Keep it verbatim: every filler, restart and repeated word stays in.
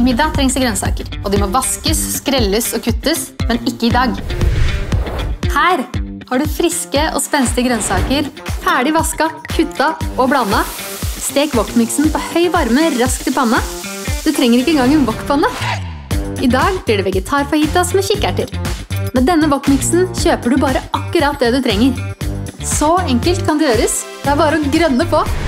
Til middag trengs det grønnsaker, og de må vaskes, skrelles og kuttes, men ikke i dag. Her har du friske og spenstige grønnsaker, ferdig vasket, kuttet og blandet. Stek wokmiksen på høy varme raskt i panna. Du trenger ikke engang en wokpanne. I dag blir det vegetarfajitas med kikkerter. Med denne wokmiksen kjøper du bare akkurat det du trenger. Så enkelt kan det gjøres. Det er bare å grønne på.